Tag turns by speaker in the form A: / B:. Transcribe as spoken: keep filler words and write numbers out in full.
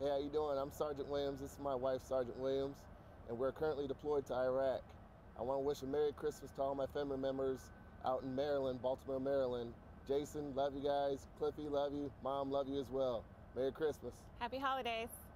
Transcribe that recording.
A: Hey, how you doing? I'm Sergeant Williams. This is my wife, Sergeant Williams, and we're currently deployed to Iraq. I want to wish a Merry Christmas to all my family members out in Maryland, Baltimore, Maryland. Jason, love you guys. Cliffy, love you. Mom, love you as well. Merry Christmas.
B: Happy holidays.